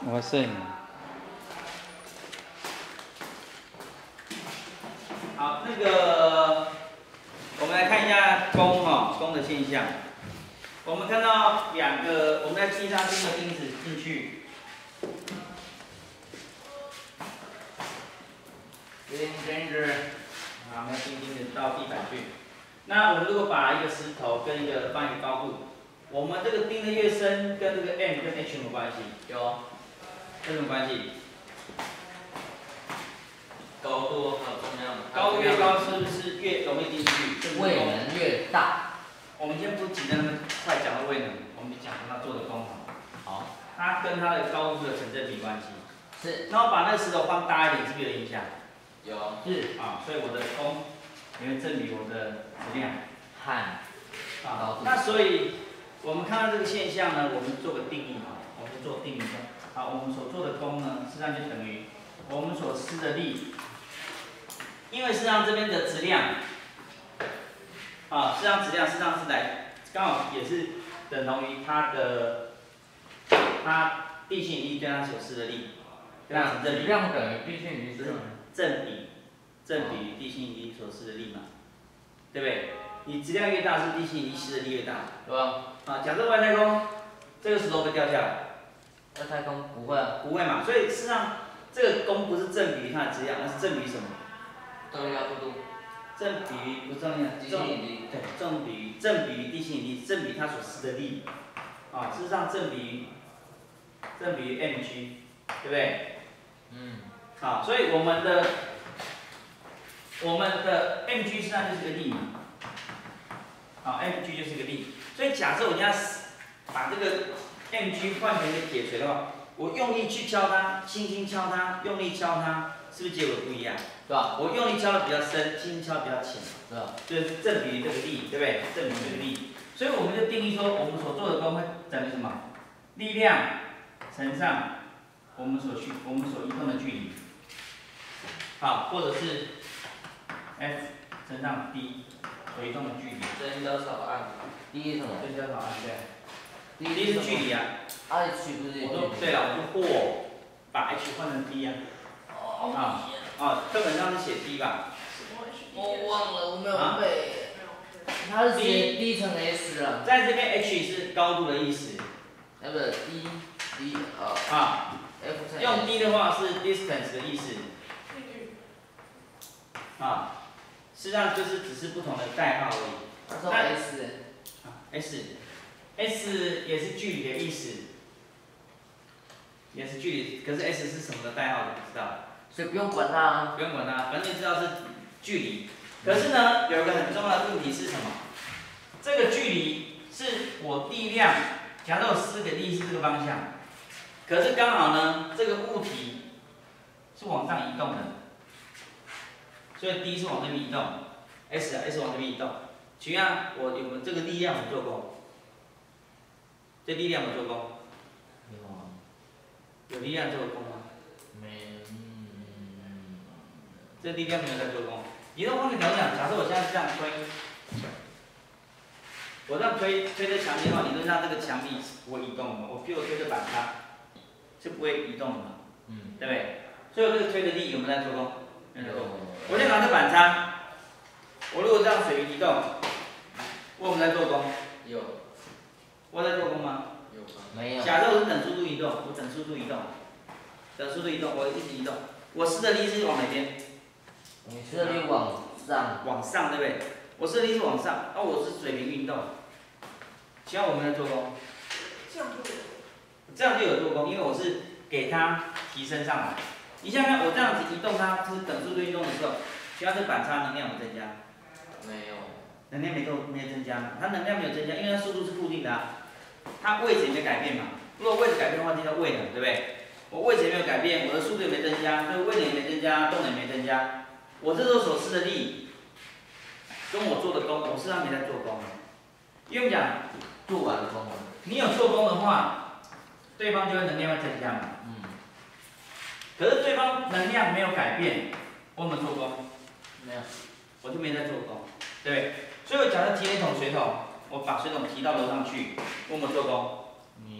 我摄影。好，那个我们来看一下弓的现象。我们看到两个，我们在地上钉个钉子进去。钉子，啊，我们要钉钉子到地板去。那我们如果把一个石头跟一个放一个高度，我们这个钉的越深，跟这个 M 跟 H 有没有关系？有，有什么关系？ 高度还有重量。 高度越高，是不是越容易钉进去？ 位能越大。 我们先不急着那么快讲到位能，我们就讲它做的功好。它跟它的高度是有成正比关系。是。那我把那个石头放大一点，是不是有影响？有。是啊，所以我的弓也会正比我的质量和高度。那所以我们看到这个现象呢，我们做个定义我们做定义好，我们所做的弓呢，实际上就等于我们所施的力，因为实际上这边的质量。实际上质量是来刚好也是等同于它地心引力对它所施的力，跟它成正比。 质量等于地心引力是正比于地心引力所施的力嘛，对不对？你质量越大，是地心引力施的力越大，对吧？假设外太空这个石头会掉下来， 外太空不会啊， 不会嘛？所以事实上这个弓不是正比于它的质量，而是正比于什么？ 重力加速度。 正比于不重力， 地心引力。 对，正比于地心引力，正比它所施的力，事实上正比于mg， 对不对？所以我们的mg实际上就是个力嘛，mg 就是个力，所以假设我要把这个 mg 换成一个铁锤的话，我用力去敲它，轻轻敲它，用力敲它，是不是结果不一样？对吧？我用力敲的比较深，轻轻敲比较浅，对吧？就是正比于这个力，对不对？正比于这个力，所以我们就定义说，我们所做的弓会等于什么？力量乘上我们所移动的距离，好，或者是 F 乘上 d 所移动的距离。 增加少按 d 什么？ 增加少按对。d 是距离啊。 h 不是？ 对了，我就或把 h 换成 d 课本上是写 d 吧？ 我忘了，我没有背。它是写 d 乘 s 啊。 在这边 h 是高度的意思。 不是 d f 乘 s。 用 d 的话是 distance 的意思。实际上就是只是不同的代号而已。那 s 也是距离的意思，也是距离，可是 s 是什么的代号你不知道？ 所以不用管它。 不用管它，反正你知道是距离。可是呢，有一个很重要的问题是什么？这个距离是我力量，假设我施个力是这个方向，可是刚好呢，这个物体是往上移动的，所以 d 是往这边移动 ，s 往这边移动。请问我有这个力量有做功？这力量有做功？ 有啊。 有力量做功吗？ 没。 这力量没有在做功。移动方面来讲，假设我现在这样推，我这样推这墙壁的话，理论上这个墙壁是不会移动的。我比如推这板擦是不会移动的嘛，对不对？所以我这个推的力有没有在做功？没有在做功。我先拿这板擦，我如果这样水平移动，我有没有在做功？ 有。 我在做功吗？ 有。没有。 假设我是等速度移动，我等速度移动，我一直移动，我施的力是往哪边？ 你施的力往上。 往上，对不对？我施的力是往上，我是水平运动。请问我们在做功？这样就有做功，因为我是给它提升上来。你想想看，我这样子移动它，就是等速度运动的时候，请问这板擦能量有增加？ 没有。 能量没增加，它能量没有增加，因为它速度是固定的它位置也没改变嘛。如果位置改变的话，就叫位能，对不对？我位置也没有改变，我的速度也没增加，所以位能也没增加，动能也没增加。我这时候所施的力，跟我做的功，我实际上没在做功。因为我们讲做完了功。 你有做功的话，对方就会能量会增加嘛。可是对方能量没有改变，我有没有做功？ 没有。我就没在做功，对不对？所以我假设提了一桶水桶，我把水桶提到楼上去，我有没有做功？ 你有。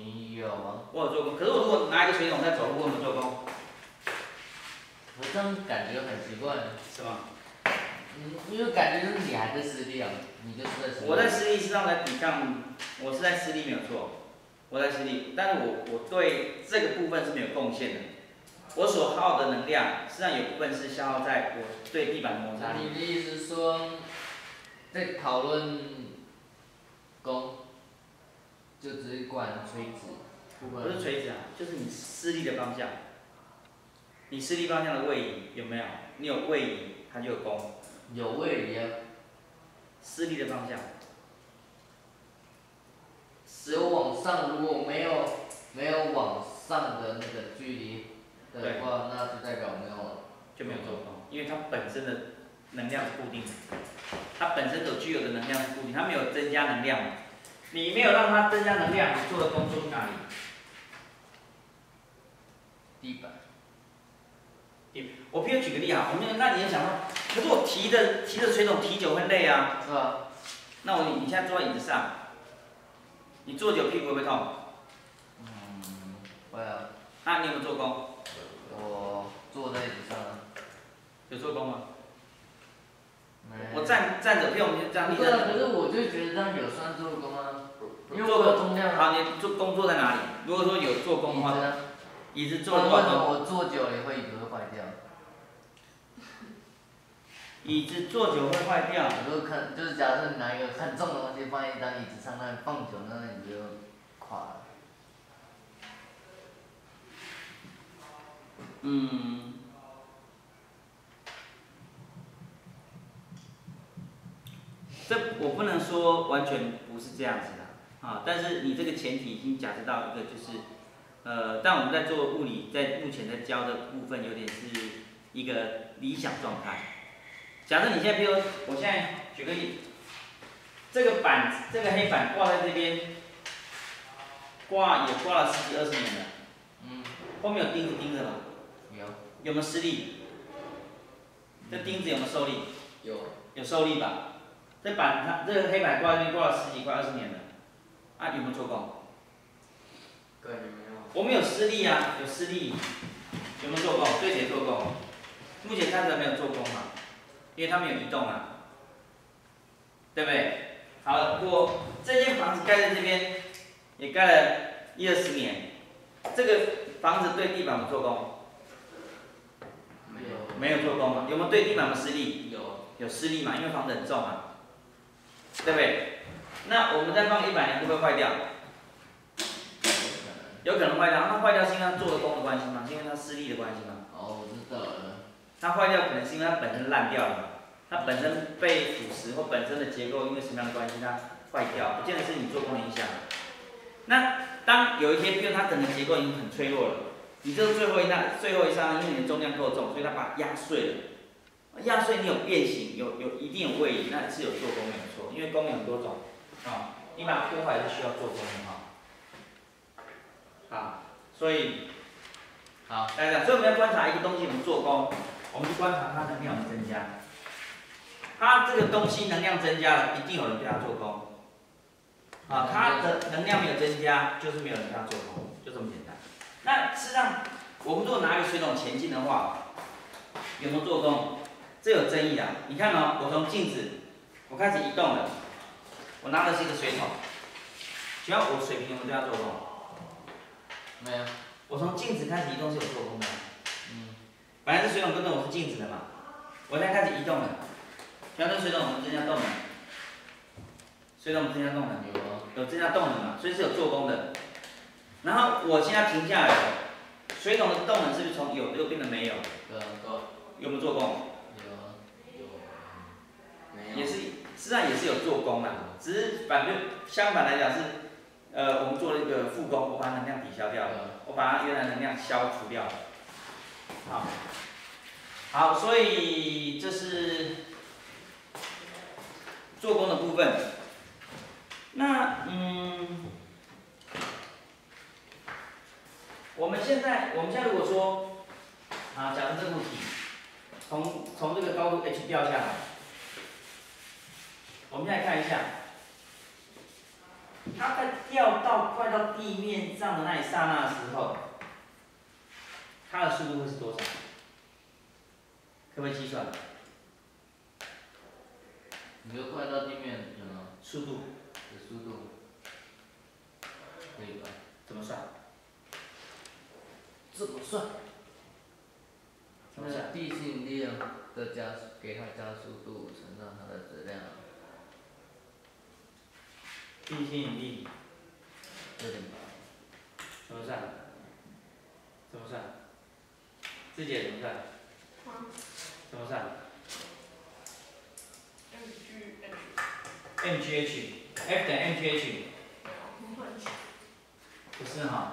有吗？ 我有做工，可是我如果拿一个水桶在走路，我有没有做工？ 我这样感觉很奇怪。 是吗？ 因为感觉就是你还在施力啊，你就是在施力。 我在施力是让在抵抗，我是在施力没有错，我在施力，但是我对这个部分是没有贡献的。我所耗的能量，实际上有部分是消耗在我对地板的摩擦力。 你的意思说，在讨论功，就只是管垂直， 不是垂直啊，就是你施力的方向。你施力方向的位移有没有？你有位移，它就有功。 有位移啊。 施力的方向。 只有往上，如果没有往上的那个距离的话，那就代表没有。 就没有做功，因为它本身的能量是固定的，它本身所具有的能量是固定，它没有增加能量。你没有让它增加能量，你做的工作去哪里？ 地板。 我譬如举个例啊，那你要想到，可是我提着水桶提久会累啊。 是吧？ 那你现在坐在椅子上，你坐久屁股会不会痛？ 会啊。 那你有没有做工？ 我坐在椅子上啊。 有做工吗？ 没。 我站着，譬如我们这样立着。可是我就觉得这样有算做工啊。因为我有重量。 好，你做工作在哪里？如果说有做工的话，椅子做多少工？ 我坐久了椅子会坏掉。 椅子坐久会坏掉。 就是假设你拿一个很重的东西放在一张椅子上，那放久那椅子就垮了。 这我不能说完全不是这样子的啊，但是你这个前提已经假设到一个就是，但我们在做物理，在目前在教的部分有点是一个理想状态。假设你现在，比如我现在举个例，这个黑板挂在这边，挂了10几20年了，后面有钉子钉着吗？ 有。 有没有施力？这钉子有没有受力？ 有。 有受力吧？这个黑板挂在这边挂了10几快20年了，啊有没有做工？ 感觉没有。 我们有施力啊，有施力，有没有做工？对谁做工？目前看起来没有做工嘛，因为它没有移动啊，对不对？好了，这间房子盖在这边，也盖了10-20年，这个房子对地板有做工？没有做工嘛？有没有对地板有施力？有施力嘛？因为房子很重嘛，对不对？那我们再放100年会不会坏掉？有可能坏掉。它坏掉是因为它做的工的关系吗？是因为它施力的关系吗？ 我知道了。 它坏掉可能是因为它本身烂掉了，它本身被腐蚀或本身的结构因为什么样的关系它坏掉，不见得是你做工的影响。那当有一天，比如它整个结构已经很脆弱了，你这是最后一刹那，因为你的重量够重，所以它把它压碎了。压碎你有变形，一定有位移，那是有做工没有错，因为工有很多种啊，你把它破坏是需要做工的啊，所以好大家讲，所以我们要观察一个东西有没有做工，我们去观察它能量有没有增加。它这个东西能量增加了，一定有人对它做工。啊，它的能量没有增加，就是没有人对它做工，就这么简单。那事实上，我们如果拿一个水桶前进的话，有没有做工？这有争议啊！你看哦，我从镜子，我开始移动了，我拿的是一个水桶，请问我水平有没有对它做工？ 没有。 我从镜子开始移动是有做工的。本来这水桶跟着我是镜子的嘛，我现在开始移动了，请问这水桶有没有增加动能？水桶增加动能？有增加动能嘛，所以是有做工的。然后我现在停下来了，水桶的动能是不是从有又变得没有？有没有做工？也是，实际上也是有做工啦，只是相反来讲是，我们做了一个负工，我把能量抵消掉了，我把它原来能量消除掉了。好，所以这是做工的部分。那我们现在如果说假设这物体从这个高度 h 掉下来。我们现在看一下， 它在掉到快到地面上的那一刹那的时候，它的速度会是多少？可不可以计算？ 你说快到地面什么？ 速度。 的速度。可以吧？ 怎么算？ 怎么算？ 怎么算？ 地心引力的加速，给它加速度乘上它的质量。 地心引力。 6.8。 怎么算？怎么算？自己怎么算？怎么算 ？mgh，F 等于 mgh。不是哈。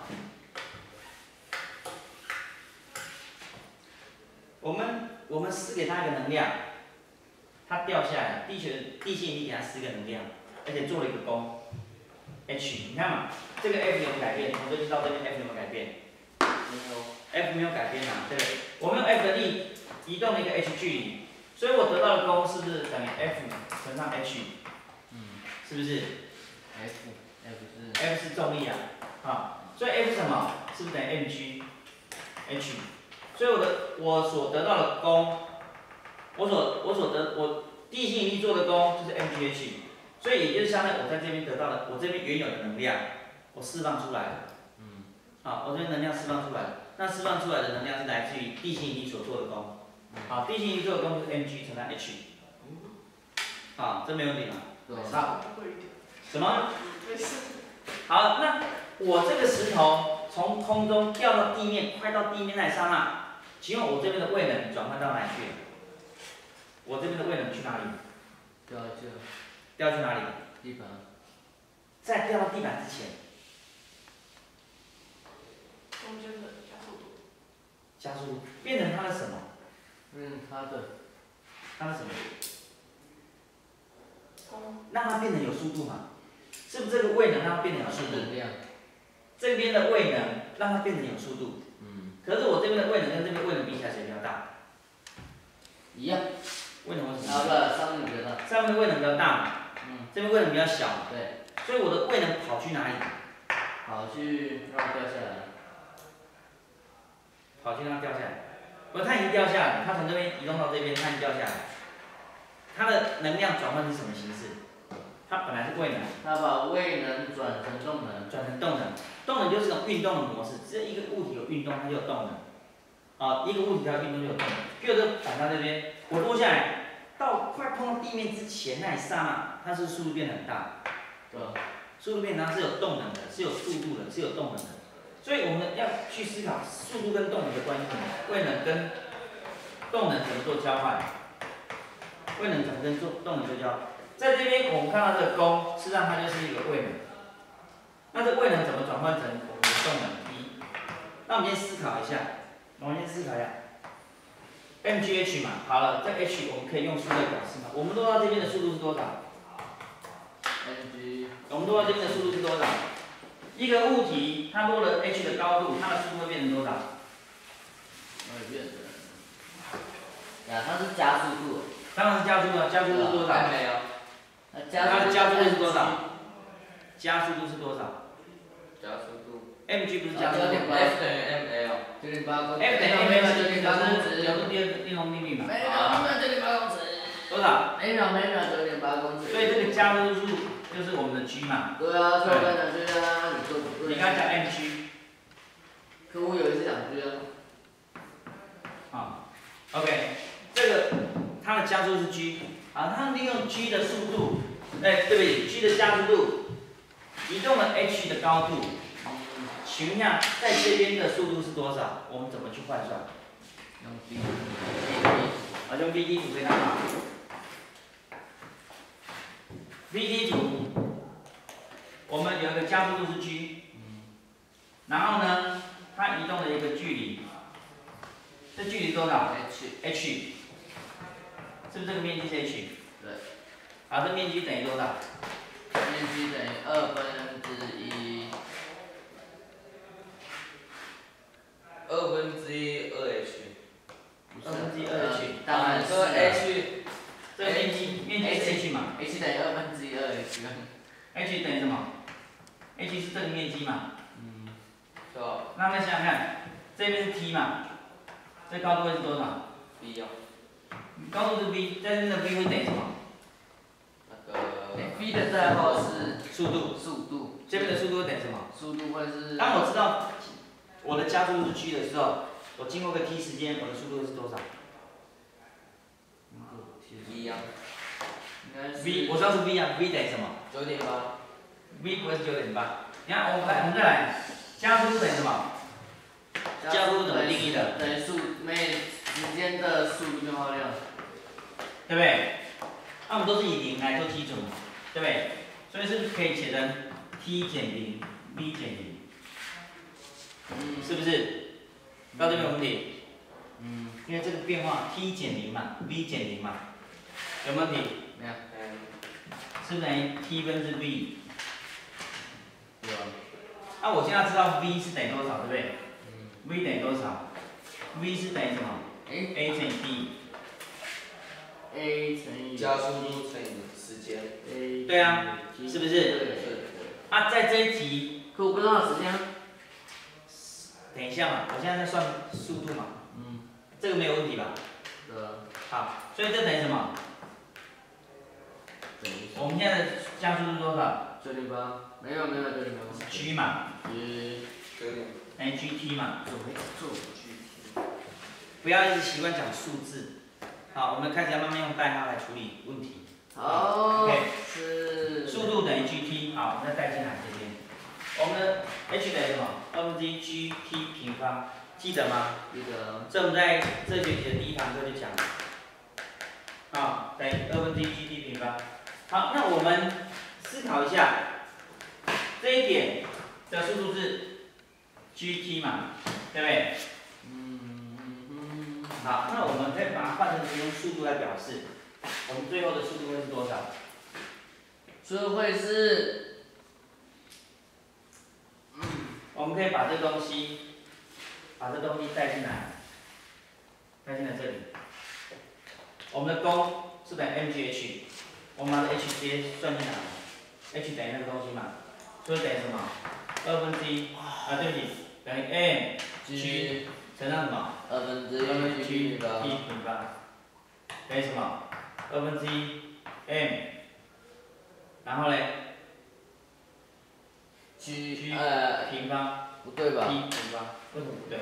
我们施给它一个能量，它掉下来，地心引力给它施个能量，而且做了一个功 h， 你看嘛，这个 F 有没有改变？从这边到这边 F 有没有改变？没有 ，F 没有改变啊，对不对？我们用 F 的力移动了一个 h 距离，所以我得到的功是不是等于 F 乘上 h？ 是不是 ？F 是重力啊，所以 F 是什么？是不是等于 mgh？ 所以我所得到的功，我地心引力做的功就是 mgh， 所以也就是相当于我在这边得到的，我这边原有的能量，我释放出来了。我这边能量释放出来了，那释放出来的能量是来自于地心引力所做的功。地心引力做的功就是 mg 乘上 h。这没问题吧？好。什么？好，那我这个石头从空中掉到地面，快到地面那一刹那，请问我这边的位能转换到哪里去了？我这边的位能去哪里？掉去哪里？ 地板。 在掉到地板之前。 中间的加速度。 加速度变成它的什么？它的什么？让它变成有速度嘛？是不是这个位能让它变成有速度？这边的位能让它变成有速度。可是我这边的位能跟这边位能比起来，谁比较大？ 一样。 位能为什么？ 上面比较大。 上面的位能比较大嘛。这边位能比较小嘛。 对。 所以我的位能跑去哪里？ 跑去让它掉下来。 跑去让它掉下来。它已经掉下来，它从这边移动到这边，它已经掉下来。它的能量转换是什么形式？它本来是位能。 它把位能转成动能。 转成动能。动能就是一种运动的模式，只要一个物体有运动，它就有动能。一个物体它有运动就有动能。比如说摆到这边，我落下来，到快碰到地面之前那一刹那，它是速度变得很大。 对。 速度变大是有动能的，是有速度的，是有动能的。所以我们要去思考速度跟动能的关系，位能跟动能怎么做交换？位能怎么跟动能做交换？在这边我们看到这个功，事实上它就是一个位能。那这位能怎么转换成我们的动能 E？ 那我们先思考一下，mgh 嘛，好了，这 h 我们可以用数来表示嘛。我们落到这边的速度是多少？我们落到这边的速度是多少？一个物体它落了 h 的高度，它的速度会变成多少？ 它是加速度。 当然是加速度，加速度是多少？ 没有。 它的加速度是多少？加速度是多少？ 加速度。 mg 不是加速度。 F 等于 ml。9.8公尺。 F 等于 ml 就是牛顿第二定律定律嘛。 每秒9.8公尺。 多少？ 每秒9.8公尺。 所以这个加速度就是我们的 g 嘛。 对啊，所以我刚讲 g 啊，你说不对。 你刚才讲 mg。 可我有一次讲 g 啊。OK， 这个它的加速是 g， 它利用 g 的速度，对不对 ？g 的加速度移动了 h 的高度，请问一下，在这边的速度是多少？我们怎么去换算？ 用 b。 用 vt 图给它好。vt 图，我们有一个加速度是 g， 然后呢，它移动了一个距离，这距离多少 ？h， 是不是这个面积是 h？ 对。 这面积等于多少？ 面积等于1/2。2/2h。 2/2h。 当然是 h。 这个面积是 h 嘛 ？h 等于2/2h。 h 等于什么？ ，h 是这个面积嘛， 是吧？ 那想想看，这边是 t 嘛，这高度会是多少 ？v 啊。 高度是 v， 在这边的 v 会等于什么？ 那个 v 的代号是速度。 速度。 这边的速度会等于什么？ 速度会是。 当我知道我的加速度是 g 的时候，我经过个 t 时间，我的速度会是多少 ？v 啊。 v 我知道是 v 啊 ，v 等于什么 ？9.8。 v 不会是9.8。你看，我们再来，加速度等于什么？加速度怎么定义的？ 等于每时间的速度变化量， 对不对？那我们都是以0来做基准嘛，对不对？所以是不是可以写成 t 减0 v 减0？是不是？到这边有问题？因为这个变化 t 减0嘛 ，v 减0嘛，有没有问题？ 没有。 是不是等于 t 分之 v？ 有啊。 那我现在知道 v 是等于多少，对不对？v 等于多少 ？v 是等于什么 ？a 乘以 t。a 乘以加速度乘以时间。 对啊，是不是？ 是。 啊，在这一题， 可我不知道时间。 等一下嘛，我现在在算速度嘛。这个没有问题吧？ 对啊。 好，所以这等于什么？我们现在的加速度多少 9.8。没有9.8。 g 嘛。等于 gt 嘛。不要一直习惯讲数字。好，我们开始要慢慢用代号来处理问题。 好。 OK。 是。 速度等于 gt， 好，我们再带进来这边。我们的 h 等于什么？2/gt 平方，记得吗？ 记得。 这我们在这学期的第1堂课就讲了。啊，等于2/gt 平方。好，那我们思考一下，这一点的速度是 gt 嘛，对不对？好，那我们可以把它换成用速度来表示，我们最后的速度会是多少？ 速度会是。 我们可以把这东西带进来这里。我们的功是等于 mgh， 我们把这 h 直接算进来 ，h 等于那个东西嘛，所以等于什么？1/2对不起，等于 mg 乘上什么？2/g t 平方，等于什么？1/m， 然后嘞？ g 平方不对吧 ？t 平方，为什么不对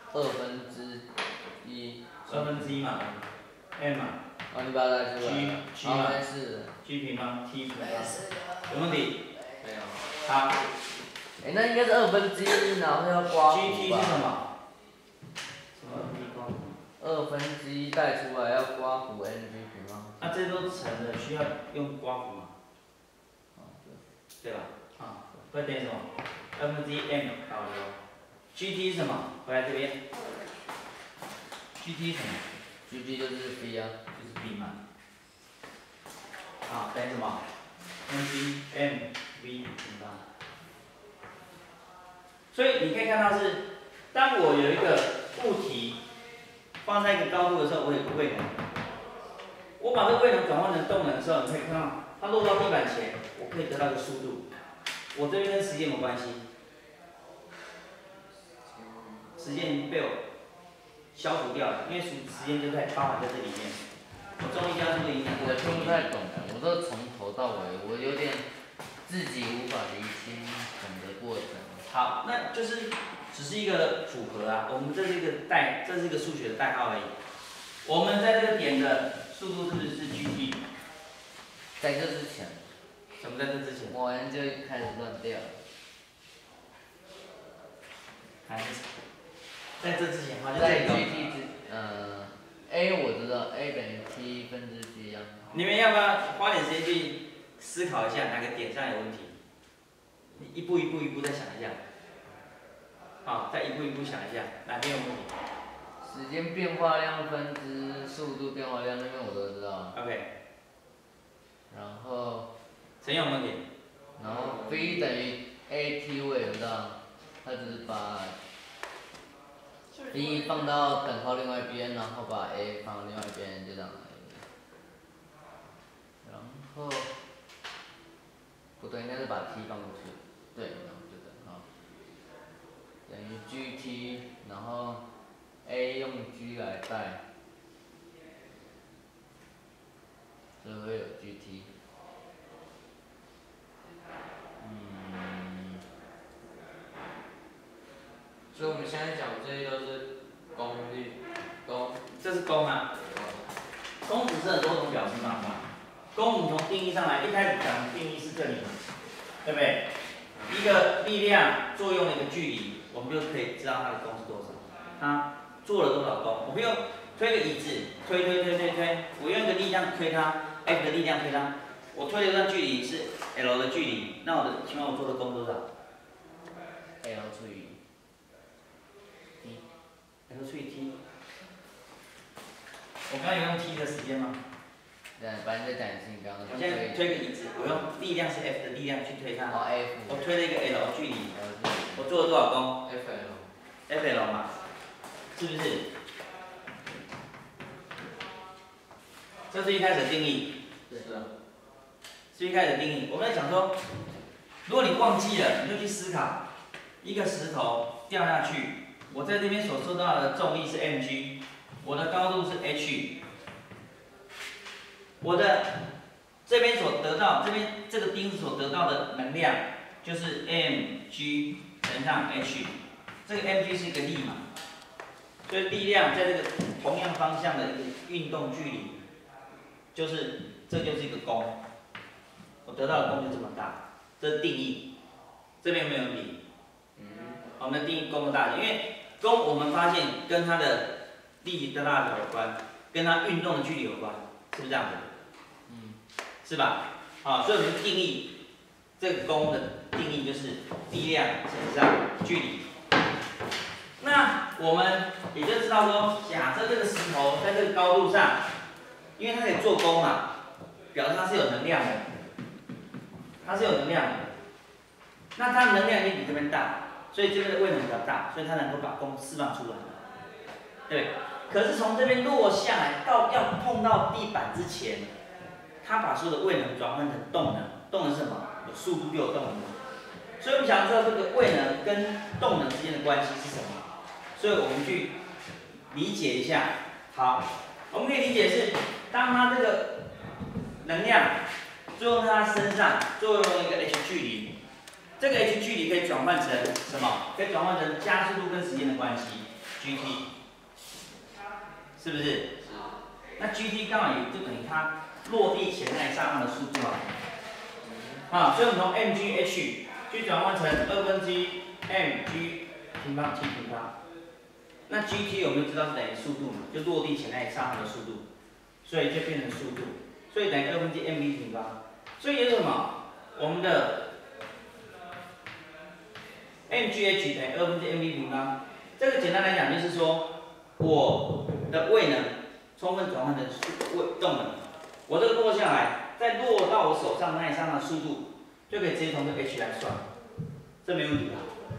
1/2。 1/2嘛 ，m 嘛。 哦，你把它带出来。 g 嘛。 没事。 g 平方 t 平方，有问题？ 没有。 好。 那应该是1/2，然后要刮弧吧。 gt 是什么？什么刮弧 ？1/2带出来要刮弧 mg 平方。 那这都乘的，需要用刮弧嘛？对吧？会等于什么？1/m 保留。gt 是什么？回来这边。gt 是什么 ？gt 就是 b 啊。 就是 b 嘛。好，等于什么 ？mg m v 平方。所以你可以看到是，当我有一个物体放在一个高度的时候，我有个位能。我把这个位能转换成动能的时候，你可以看到它落到地板前，我可以得到一个速度。我这边跟时间有关系，时间已经被我消除掉了，因为时间就在包含在这里面。我重力加速的影响。 我听不太懂的，我这从头到尾，我有点自己无法理清整个过程。 好，那就是只是一个组合啊，我们这是一个数学的代号而已。我们在这个点的速度是不是 gt？ 在这之前。 什么在这之前？ 我们就开始乱掉了。 还是在这之前的话，就在 gt a 我知道 a 等于 t 分之 g 啊。 你们要不要花点时间去思考一下哪个点上有问题？你一步再想一下。好，再一步想一下哪边有问题。 时间变化量分之速度变化量那边我都知道。 OK。 然后。 谁有问题？ 然后 v 等于 at 我也知道，它只是把 v 放到等号另外一边，然后把 a 放到另外一边，就这样而已。然后不对，应该是把 t 放过去。 对，然后就这样，好，等于 GT， 然后 A 用 G 来代，所以会有 GT。 所以我们现在讲这些都是功率， 这是功啊。功只是很多种表示方法。功我们从定义上来，一开始讲的定义是这里，对不对？一个力量作用的一个距离，我们就可以知道它的功是多少。它做了多少功？我不用推个椅子，推，我用一个力量推它 ，F 的力量推它，我推的这段距离是 L 的距离，那请问我做的功多少 ？L 除以 L 除以 T。我刚刚有用 T 的时间吗？ 对，反正再讲一次，你刚刚。 我现在推个椅子，我用力量是 F 的力量去推它。 哦 F。 我推了一个 L 距离，我做了多少功 ？FL 嘛，是不是？这是一开始的定义。 是啊。 是一开始的定义。我们在讲说，如果你忘记了，你就去思考，一个石头掉下去，我在这边所受到的重力是 mg， 我的高度是 h。我的这边所得到，这个钉子所得到的能量就是 mg 乘上 h， 这个 mg 是一个力嘛，所以力量在这个同样方向的一个运动距离，这就是一个功，我得到的功就这么大，这是定义，这边有没有理？我们的定义功的大小，因为功我们发现跟它的力的大小有关，跟它运动的距离有关，是不是这样子？是吧？好，所以我们定义这个功的定义就是力量乘上距离。那我们也就知道说，假设这个石头在这个高度上，因为它可以做功嘛，表示它是有能量的，它是有能量的。那它能量也比这边大，所以这边的位能比较大，所以它能够把功释放出来。对。可是从这边落下来到要碰到地板之前，它把所有的位能转换成动能，动能是什么？有速度就有动能。所以我们想知道这个位能跟动能之间的关系是什么？所以我们去理解一下。好，我们可以理解是，当它这个能量作用在它身上，作用一个 h 距离，这个 h 距离可以转换成什么？可以转换成加速度跟时间的关系 ，gt， 是不是？是。那 gt 刚好也就等于它落地前那一刹那的速度啊，所以我们从 mgh 去转换成1/mg平方 t 平方。那 gt 我们知道是等于速度嘛，就落地前那一刹那的速度，所以就变成速度，所以等于1/mv平方。所以也就是什么？我们的 mgh 等于1/mv平方。这个简单来讲就是说，我的位能充分转换成动能。我这个落下来，再落到我手上那一刹那的速度，就可以直接从这 h 来算，这没问题吧？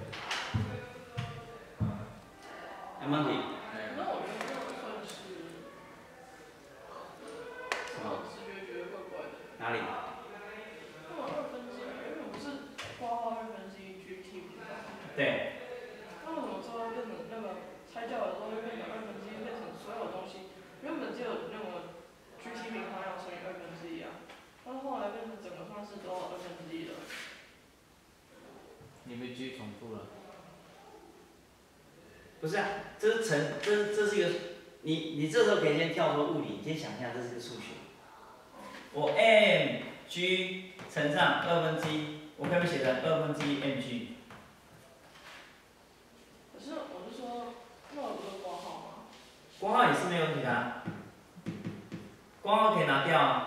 有没问题？ 那我觉得这个算是，我直觉觉得怪怪的。 哪里？ 那么2/，原本不是括号2/gt 平方吗？ 对。 那为什么之后变成那个拆掉了之后又变成2/，变成所有东西原本只有那个 gt 平方要乘以1/啊，但后来变成整个方式都要1/了。 你们继续重复了。 不是啊，这是一个，你这时候可以先跳出物理，你先想象这是个数学。我 mg 乘上1/，我可不可以写成1/mg？ 可是我是说，那我不是括号吗？ 括号也是没有问题的啊，括号可以拿掉啊。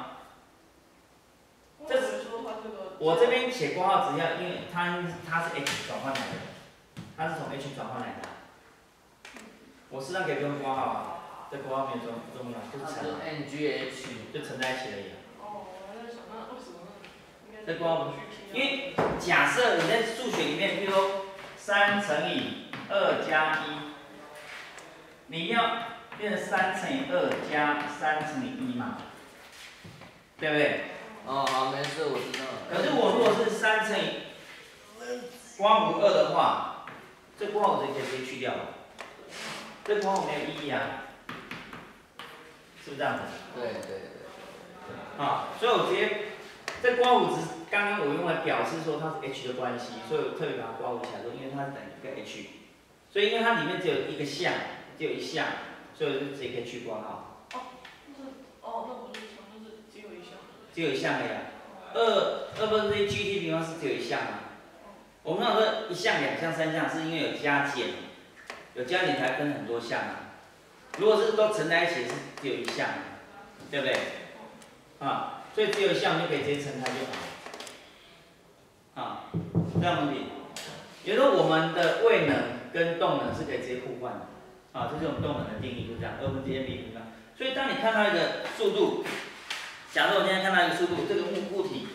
我这边写括号只要，因为它是 h 转换来的，它是从 h 转换来的。我实际上可以不用括号啊，这括号没有重要，就是乘。 ngh 就乘在一起而已。 哦，我在想那为什么这括号，因为假设你在数学里面，比如说3乘以2加1，你要变成3乘以2加3乘以1嘛，对不对？ 哦，好，没事，我知道了。 可是我如果是3乘以刮弧2的话，这刮弧值可以直接去掉了，这刮弧没有意义啊，是不是这样子？ 对。 啊，所以我直接这刮弧值，刚刚我用来表示说它是 h 的关系，所以我特别把它刮弧起来说，因为它是等于一个 h， 所以因为它里面只有一个项，只有一项，所以我就直接可以去刮号。 那不是长，就是只有一项。 只有一项的呀。2分之一 GT 平方是只有一项啊。我们说1项、2项、3项，是因为有加减，有加减才分很多项啊。如果是都乘在一起，是只有一项，对不对？啊，所以只有一项就可以直接乘它就好。啊，这样问题。也就是说，我们的位能跟动能是可以直接互换的。啊，这是我们动能的定义，就这样，2分之一 mv 平方。所以当你看到一个速度，假如我今天看到一个速度，这个物体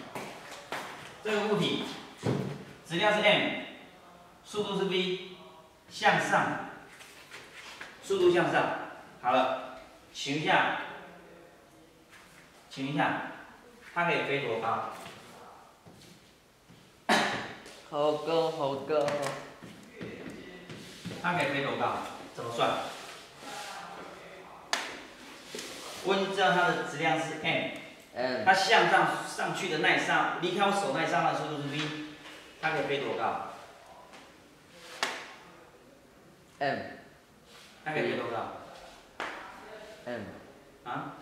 质量是 m， 速度是 v， 向上，速度向上。好了，请问一下，它可以飞多高？ 好高。 它可以飞多高？怎么算？我已经知道它的质量是 m， 它向上去的那一刹，离开我手那一刹那速度是 v， 它可以飞多高 ？m。 它可以飞多高 m。 啊？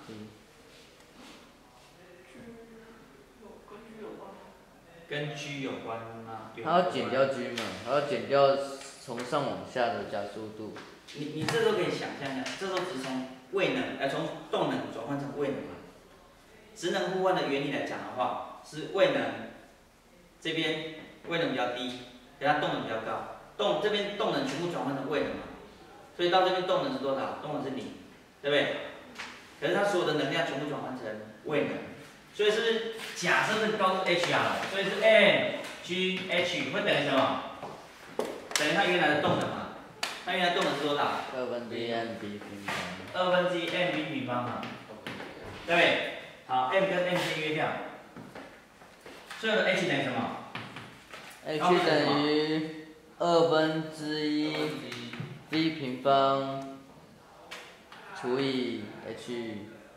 跟 G 有关吗？ 它要减掉 G 嘛，它要减掉从上往下的加速度。 你这时候可以想象一下，这时候只是从从动能转换成位能嘛。质能互换的原理来讲的话，是位能这边位能比较低，给它动能比较高，这边动能全部转换成位能嘛，所以到这边动能是多少？动能是0，对不对？可是它所有的能量全部转换成位能，所以是不是假设这个高度 h 啊，所以是 mgh 会等于什么？等于它原来的动能嘛。它原来动能是多少 ？2分之一 mv 平方。 2分之一 mv 平方嘛，对不对？好 ，m 跟 m 先约掉，所以我的 h 等于什么 ？h 等于2分之一 v 平方除以 h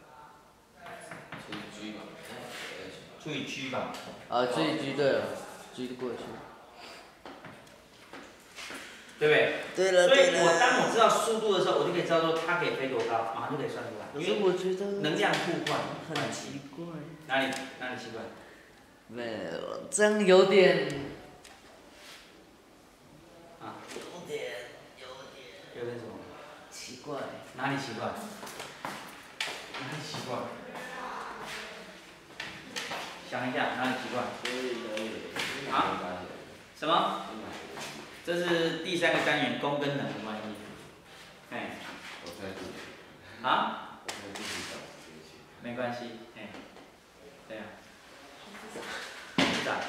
除以 g 吧。 除以 g 对了 ，g 过去。 对不对？ 对了。 所以当我知道速度的时候，我就可以知道说它可以飞多高，马上就可以算出来。 可是我觉得能量互换很奇怪。 哪里奇怪？ 没有，这样有点。 啊？ 有点什么？ 奇怪。 哪里奇怪？想一下哪里奇怪？啊？什么？这是第3个单元功跟能的关系。哎。啊？没关系，哎。对啊。是的。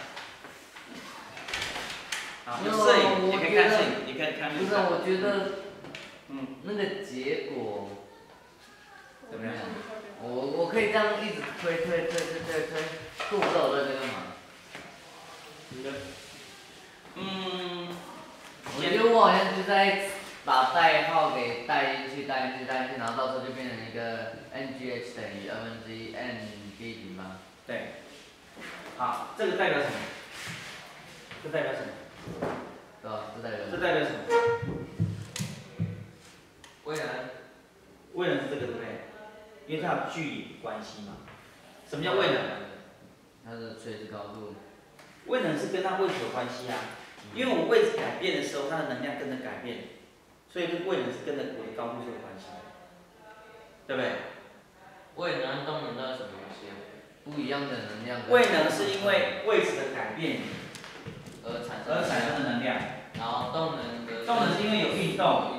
啊，有摄影，也可以看摄影，也可以看录像。 不是，我觉得，那个结果怎么样？ 我可以这样一直推，不知道我在干嘛。我觉得我好像就在把代号给带进去，然后到时候就变成一个 ngh 等于2分之一 mv 平方。 对。好，这个代表什么？这代表什么？这代表什么？位能是这个对不对？因为它有距离关系嘛。什么叫位能？ 它的垂直高度。 位能是跟它位置有关系啊。因为我位置改变的时候，它的能量跟着改变，所以跟位能是跟着我的高度是有关系的，对不对？ 位能和动能都有什么关系啊？ 不一样的能量。 位能是因为位置的改变而产生的能量， 然后动能是因为有运动。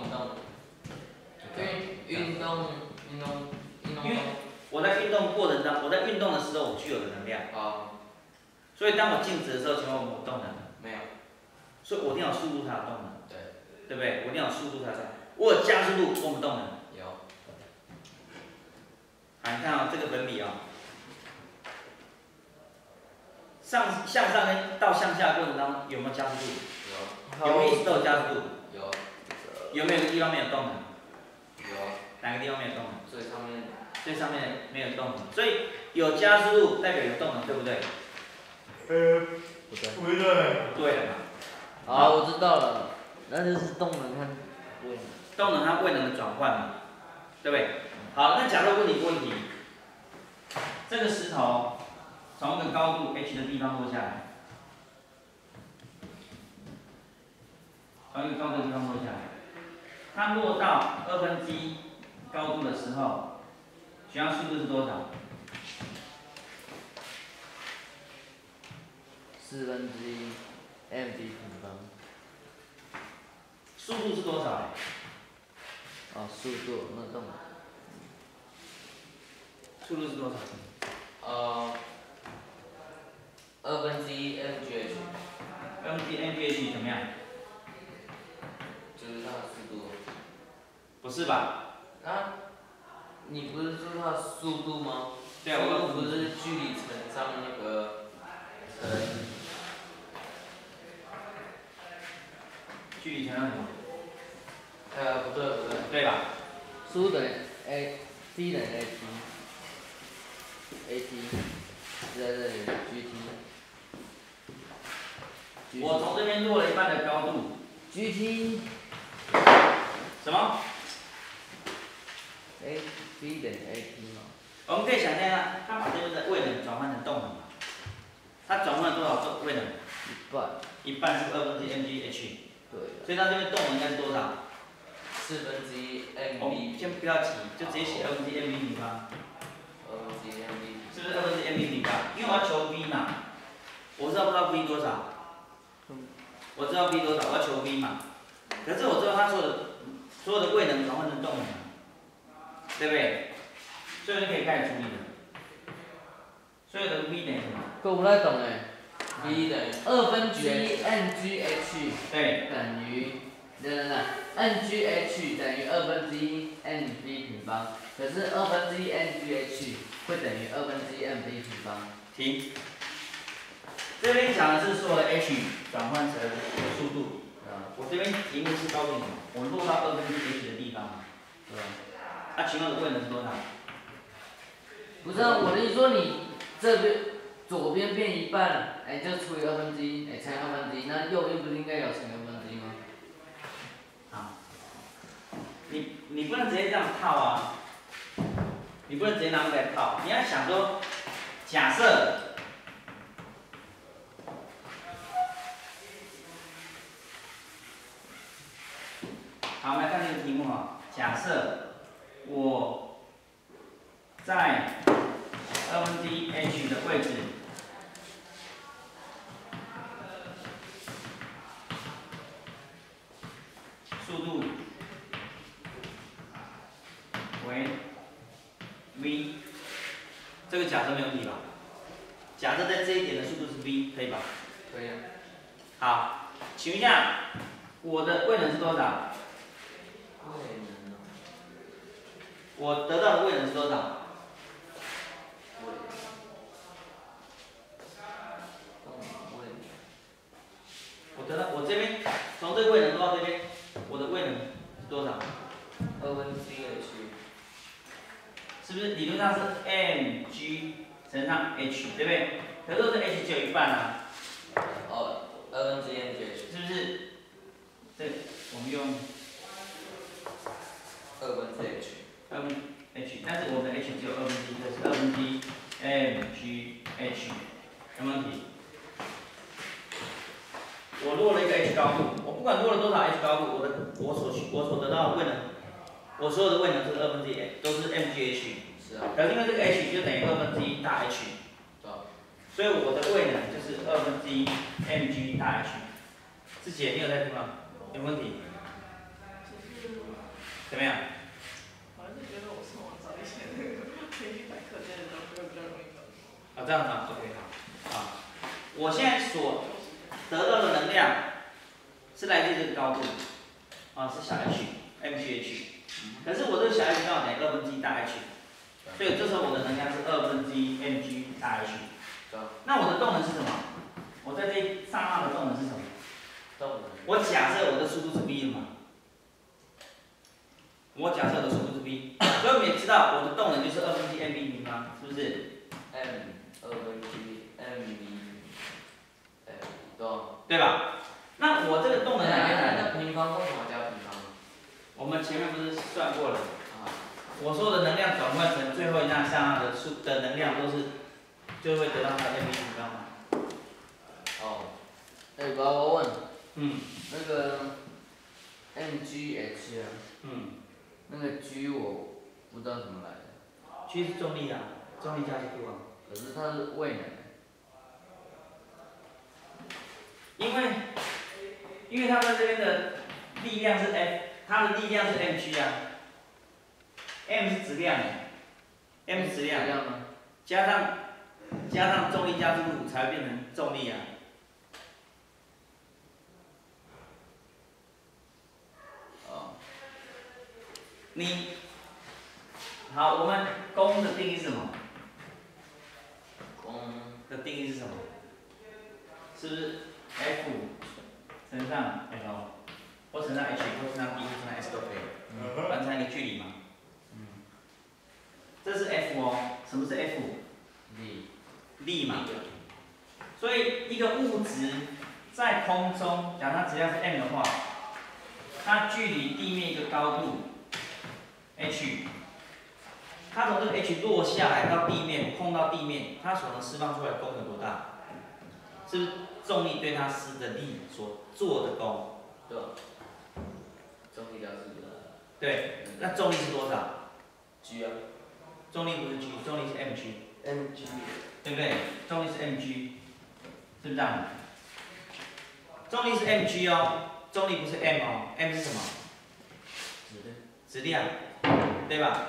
因为我在运动过程当中，我在运动的时候我具有的能量。所以当我静止的时候，请问我有动能？ 没有。 所以我一定要有速度才有动能。 对。 对不对？我一定要有速度才有。我有加速度，我有动能。 有。 好，你看啊，这个粉笔啊， 向上跟到向下的过程当中有没有加速度？有没有一直都有加速度？ 有。 有没有一个地方没有动能？ 有。 哪个地方没有动能？最上面没有动能，所以有加速度代表有动能，对不对？ 不对。 对了嘛。 好，我知道了，那就是动能和位能。 动能和位能的转换嘛，对不对？好，那假如问你一个问题，这个石头从一个高度 h 的地方落下来，从一个高度的地方落下来，它落到1/2高度的时候，需要速度是多少 1/4 mv 平方。 速度是多少？ 哦，速度那动能。 速度是多少 ？1/2 mgh。 1/2 mgh 怎么样？ 就是它的速度。 不是吧？ 你不是说它的速度吗？ 对啊， 速度不是距离乘上那个距离乘上什么？ 不对。 对吧？ 速等于 c 等于 at 在这里 gt。 我从这边落了一半的高度。 gt。 什么 ？b 等于 at 嘛。 我们可以想象一下，它把这边的位能转换成动能嘛？它转换了多少位能？一半是1/2 mgh。 对。 所以它这边动能应该是多少 ？1/4 mv。 我们先不要急，就直接写1/2 mv 平方。 1/2 mv。 是不是1/2 mv 平方？因为我要求 v 嘛，我知道不知道 v 多少？我知道 v 多少，我要求 v 嘛。可是我知道它所有的位能转换成动能，对不对？所以就可以开始处理了。所有的 v 等于什么？ 这我不太懂哎。 v 等于 1/2 mgh 对。 等于，mgh 等于1/2 mv 平方，可是1/2 mgh 会等于1/2 mv 平方。 停。这边讲的是所有的 h 转换成速度。我这边题目是告诉你，我落到1/2 h 的地方，对吧？那请问的位能是多少？ 不是啊，我的意思说你这边左边变一半，就除以1/2，乘以1/2，那右边不是应该有乘以1/2吗？ 好。你不能直接这样套啊，你不能直接拿那个来套，你要想说，假设。好，我们来看这个题目哈。假设我在1/2 h 的位置，速度为 v， 这个假设没有问题吧？假设在这一点的速度是 v， 可以吧？ 可以啊。 好，请问一下，我的位能是多少？我得到的位能是多少？我这边从这个位能到这边，我的位能是多少 ？2/h。 是不是理论上是 mg 乘上 h， 对不对？可是这 h 只有一半啊。 2/2 mgh。 是不是？这我们用 2/h。 2/h， 但是我们的 h 只有1/2，这是1/2 mgh， 有没有问题？我落了一个 h 高度，我不管落了多少 h 高度，我所得到的位能，我所有的位能是1/2，都是 mgh。 是啊。 可是因为这个 h 就等于1/2大 h， 所以我的位能就是1/2 mg 大 h。志姐，你有在听吗？有问题？怎么样？ 我还是觉得我上网找一些那个可以去百科这些东西会比较容易懂。 这样子啊 ，OK 好。啊，我现在所得到的能量是来自这个高度，是小 h，mgh。可是我这个小 h 刚好等于1/2 大 h， 所以这时候我的能量是1/2 mg 大 h。 那我的动能是什么？我在这一刹那的动能是什么？ 动能。 我假设我的速度是 v 了嘛？我假设我的速度是 v， 所以我们也知道我的动能就是2/mv平方，是不是 ？m2/mv， 对吧？那我这个动能哪边来的？ 平方为什么加平方？ 我们前面不是算过了？我说的能量转换成最后一那刹那的能量都是，就会得到它的 mv 平方嘛。 哦。爸，我问。那个 mgh 啊。那个 G 我不知道怎么来的。 G 是重力啊，重力加速度啊。 可是它是位能。 因为它在这边的力量是 F， 它的力量是 mg 啊。m 是质量 ，m 是质量，加上重力加速度才会变成重力啊。好，我们功的定义是什么？功的定义是什么？是不是 F 乘上 L， 或乘上 H， 或乘上 D， 或乘上 S 都可以，完成一个距离嘛。这是 F 哦，什么是 F？ 力嘛。所以一个物质在空中，假如它质量是 m 的话，它距离地面一个高度 h， 它从这个 h 落下来到地面，碰到地面，它所能释放出来的功有多大？是不是重力对它施的力所做的功？ 对。重力加速度。 对，那重力是多少 ？G 啊。 重力不是 G， 重力是 mg。mg， 对不对？重力是 mg， 是不是这样？重力是 mg 哦，重力不是 m 哦 ，m 是什么？质量，对吧？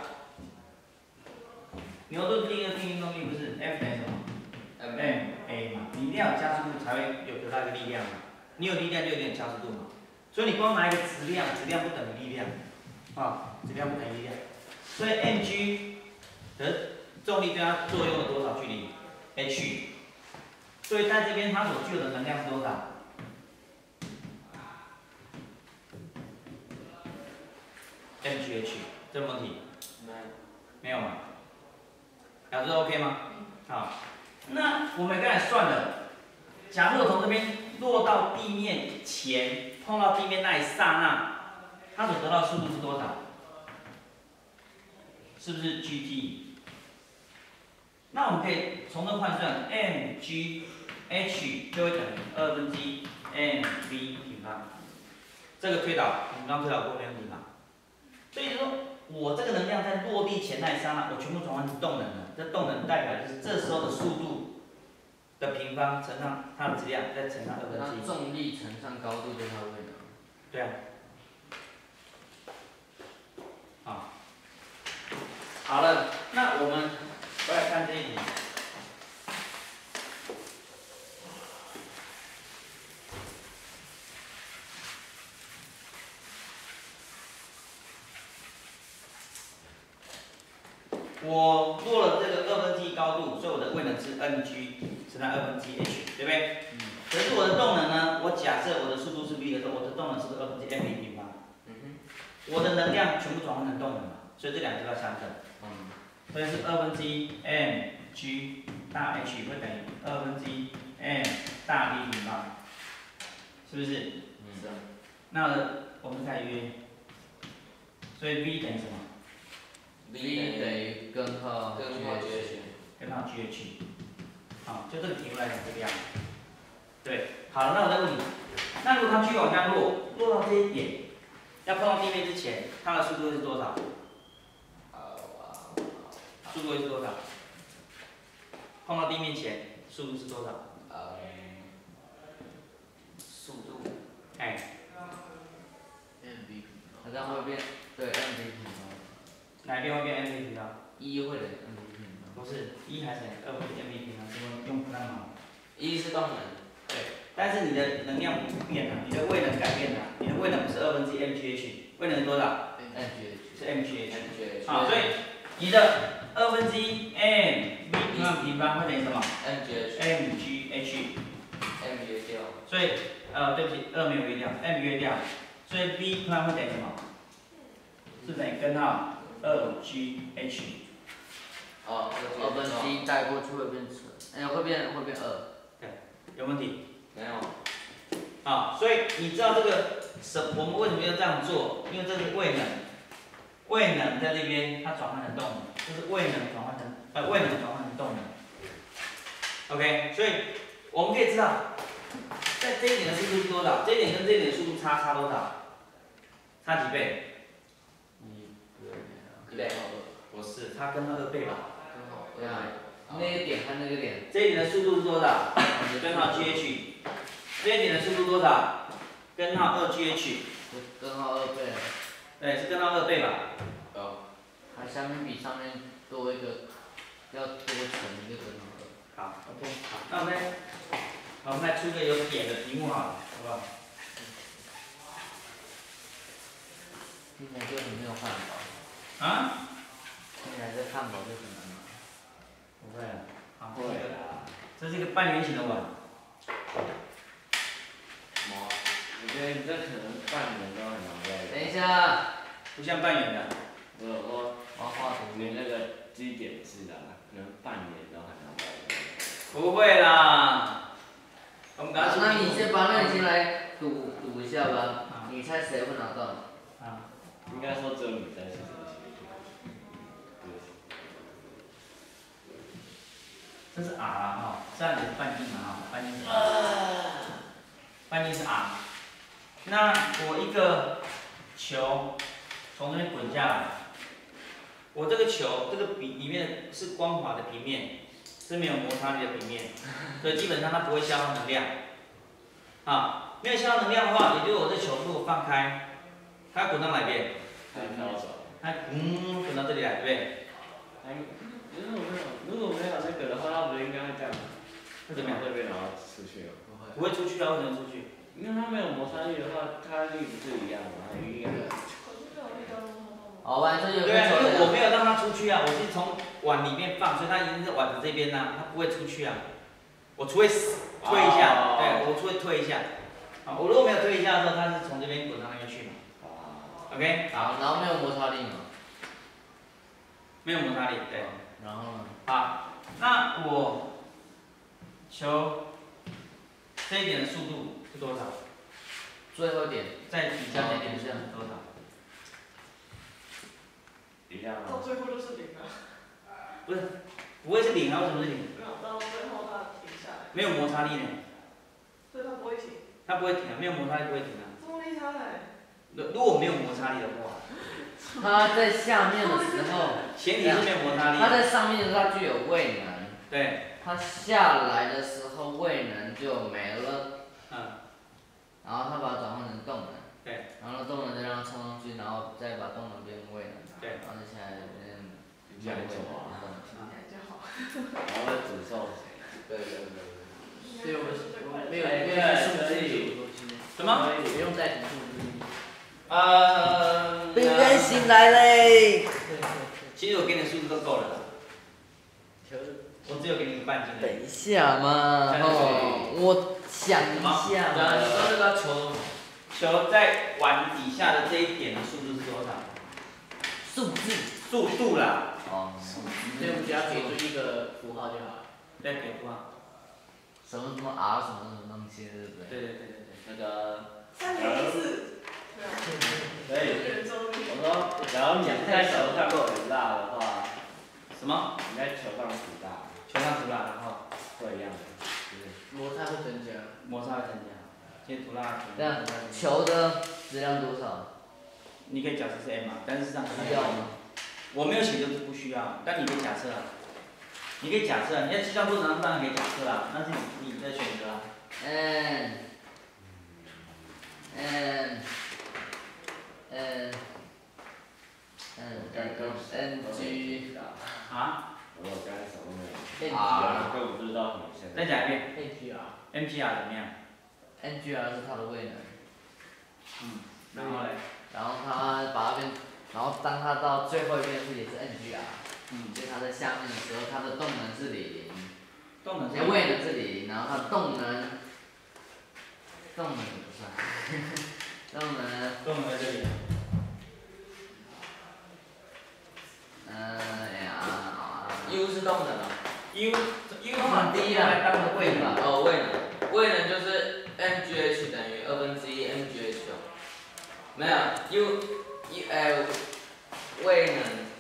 牛顿第一个定义动力不是 F 等于什么 ？ma 嘛，你一定要有加速度才会有得到一个力量嘛。你有力量就有点加速度嘛。所以你光拿一个质量，质量不等于力量，质量不等于力量。所以 mg 的重力对它作用了多少距离 ？h。所以在这边它所具有的能量是多少？ mgh， 这个问题？没有嘛？表示 OK 吗？好，那我们刚才算了，假如我从这边落到地面前，碰到地面那一刹那，它所得到的速度是多少？是不是 gt？ 那我们可以从这换算 mgh 就会等于1/mv 平方。这个推导，我们刚推导过没问题吧？所以就说我这个能量在落地前那一刹那，我全部转换成动能了。这动能代表就是这时候的速度的平方乘上它的质量，再乘上1/2。 那重力乘上高度就是它的位能。 对啊。好。好了，那我们回来看这一题。我落了这个1/2高度，所以我的位能是 mg 乘上1/h， 对不对？可是我的动能呢？我假设我的速度是 v 的时候，我的动能是不是2/mv 平方？我的能量全部转换成动能嘛，所以这两个就要相等。所以是2/mg 大 h 会等于2/m 大 v 平方，是不是？ 是啊。 那我们再约，所以 v 等于什么？ V 等于根号 GH， 根号 GH， 好，就这个题目来讲这个样子。对，好，那我再问你，那如果它继续往下落，落到这一点，要碰到地面之前，它的速度是多少？速度会是多少？碰到地面前，速度是多少？速度，哎。 mv 它这样会变，对 mv 平方。 哪边会变 mv 平方 ？1会等于 mv 平方。 不是，1还是2/mv 平方？用不上吗 ？1是动能。 对，但是你的能量不变了，你的位能改变了，你的位能不是2/mgh，位能是多少？ mgh 是 mgh。 mgh。 好，所以你的 2/n v 平方会等于什么 MGH。 ？mgh。 M 约掉。 所以对不起，2没有约掉 ，m 约掉，所以 v 会等于什么？是等于根号 2gh。 哦 2/g带过去会变成，会变2。 对，有问题？ 没有。 好，所以你知道这个我们为什么要这样做？因为这是位能，位能在那边它转换成动能，就是位能转换成动能。OK， 所以我们可以知道，在这一点的速度是多少？这一点跟这一点的速度差多少？差几倍 1倍。 不是，差根号2倍吧？ 对啊，那个点和那个点。 这一点的速度是多少？根号 GH。这一点的速度多少？根号2GH。 根号2倍。 对，是根号2倍吧？ 它下面比上面多一个，要多乘一个根号2。 好 ，OK， 好，那我们来出个有点的题目好了，好不好？ 听起来就很没有汉堡。 啊？ 听起来这汉堡就很难拿。 不会啊，好，这是一个半圆形的碗。 我觉得你这可能半圆都很难背。 等一下。 不像半圆的。 我有说， 我要画图。 你那个基点式的，可能半圆都很难背。 不会啦。我们刚刚那你先把那个先来赌一下吧。你猜谁会拿到？ 应该说只有你在是什么？ 这是 R 啦哈，这样子是半径嘛哈，半径是 R。半径是 R。那我一个球从这边滚下来，我这个球这个里面是光滑的平面，是没有摩擦力的平面，所以基本上它不会消耗能量。啊，没有消耗能量的话，也就是我这球如果放开，它滚到哪边？它滚到这里来，对不对？ 如果没有那个的话，它不是应该会这样？ 会怎么样？ 这边然后出去了。 不会出去啊？为什么出去？ 因为它没有摩擦力的话，它力不是一样的，它一样的。 好，完这就对啊，因为我没有让它出去啊，我是从碗里面放，所以它一定是碗的这边呐，它不会出去啊。我除非推一下，对，我除非推一下。啊，我如果没有推一下的时候，它是从这边滚到那边去嘛。OK。 好，然后没有摩擦力嘛？ 没有摩擦力，对。 然后呢？ 好，那我求这一点的速度是多少？ 最后一点。 在底下这点是多少？ 一样啊。 到最后就是0啊。 不是，不会是0啊？为什么是0？ 没有，到最后它停下来。 没有摩擦力呢。 所以它不会停。 它不会停啊，没有摩擦力不会停啊。 这么厉害。 如果没有摩擦力的话。 它在下面的时候。 前提是没有摩擦力。 它在上面的时候它具有位能。 对。 它下来的时候位能就没了。然后它把它转换成动能。 对。 然后动能再让它冲上去，然后再把动能变成位能。 对。 然后再下来变。 这样就好。 听起来就好。 然后会诅咒谁？对。 所以我们没有数字。 什么？ 不用再数字。 饼干醒来嘞！ 其实我给你的数字都够了。我只有给你一个半径。 等一下嘛，我想一下嘛。 你说这个球在碗底下的这一点的速度是多少？速度啦。 哦。 所以我们只要给出一个符号就好了。 对，给符号。 什么 R 什么东西，对不对？ 对。 那个。 3.14。 可以。我说，假如你在球上涂蜡的话。 什么？ 你在球上涂蜡。 球上涂蜡，然后。 会一样的。 摩擦会增加。 摩擦会增加。先涂蜡。 这样，球的质量多少？ 你可以假设是 M 啊，但是上需要吗？ 我没有写就是不需要，但你可以假设啊。你可以假设，你在计算过程当中当然可以假设啊，那是你的选择啊。 NG 啊？ 我刚才什么都没有。 NGR 根本不知道你现在。 再讲一遍。 NGR。 怎么样 ？NGR 是它的位能。 然后嘞？ 然后它把它变，然后当它到最后一遍是也是 NGR。 所以它在下面的时候，它的动能是0， 动能是位能是0，然后它动能不算， 动能在这里。 U 是动能啊。 U 很低啊，当个位能。 哦，位能就是 mgh 等于1/2 mgh 哦。没有 位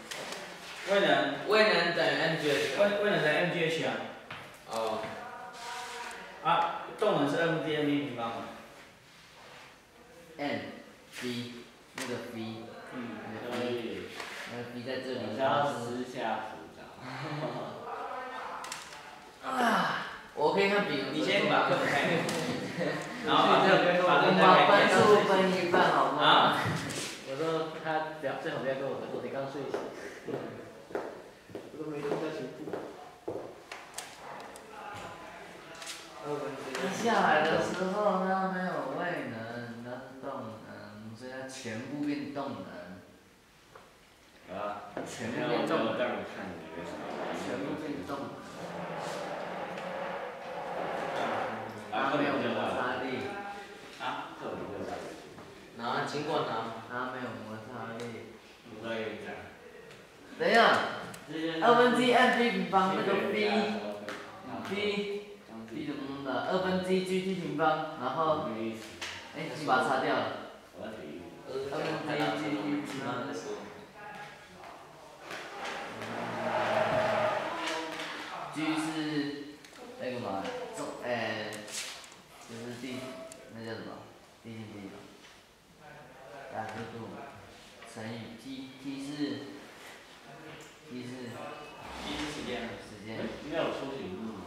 能等于 mgh。 位能等于 mgh 啊。 哦。 啊，动能是2/2 mv 平方嘛。 n v 那个 v。 可以。 那个 v 在这里。 好像私下辅导。 我可以看比。 你先把课本开。然后把分数分一半好不好？ 我说他最好不要跟我合作，你刚睡醒。我都没空在学步。 它下来的时候它没有位能，它是动能，所以它全部变动能。全部变动能。全部变动能。它没有摩擦力。尽管它没有摩擦力。等一下，2/2 mv 平方那个 v 怎么弄的？2/2 gt 平方，然后，你把它擦掉了。2/2 gt 平方。G 是那个嘛，就是那叫什么？地心力嘛。压缩度乘以 t 是时间。 没有出行路。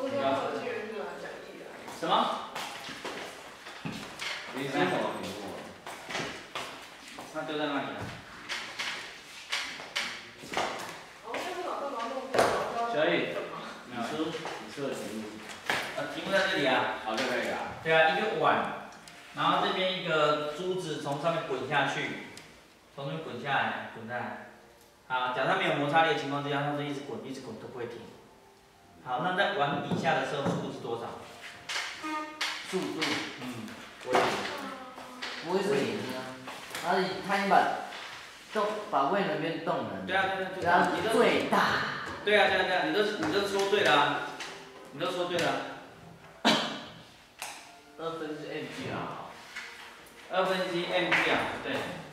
什么？ 你是什么题目？ 它丢在那里了。 小雨，你说的题目。 题目在这里啊。 好，就可以了。 对啊，一个碗，然后这边一个珠子从上面滚下去，从这边滚下来，滚下来。好，假设它没有摩擦力的情况之下，它是一直滚都不会停。好，那在碗底下的时候，速度是多少？ 速度。 不会是零啊。它已经把位能变动能。 对啊。 最大。 对啊，你都说对了啊，你都说对了。 2/2 mgr。 2/2 mgr，对。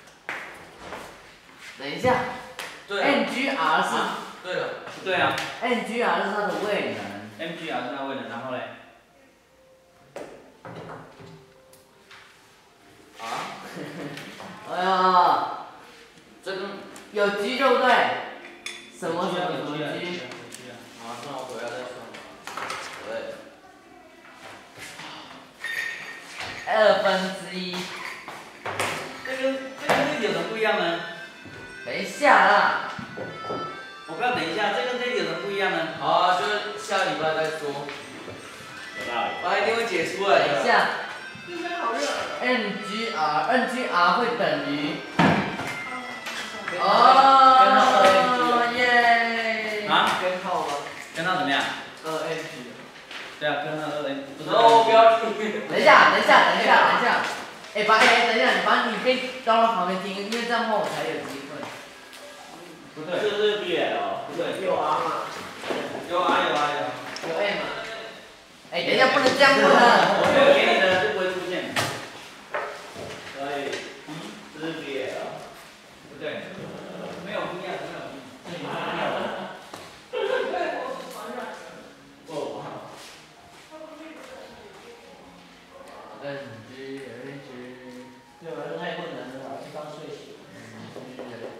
等一下。mgr 是。对了。 对啊。 mgr 是它的位能。 mgr 是它的位能，然后嘞？ 哎呀，这个有 G 对不对？什么 G？ 算我回来再算。2/2。 这跟这里有什么不一样呢？ 等一下啦。 我不要等一下，这跟这里有什么不一样呢？ 好啊，就下礼拜再说。 有道理。 我一定会解出来的。等一下。 这边好热。 mgr 会等于。耶。 根号吗？ 跟它怎么样 2mg。 对啊，跟它2m。 不要听。等一下。等一下。等一下，你可以到他旁边听，因为这样话我才有机会。 不对。 这是 BL。 不对。 有 R 嘛？ 有 M 嘛？ 等一下，不能这样问啊。 我没有给你的就不会出现。 所以，这是 BL。 不对。没有不一样。 对，这太困难了，我刚睡醒。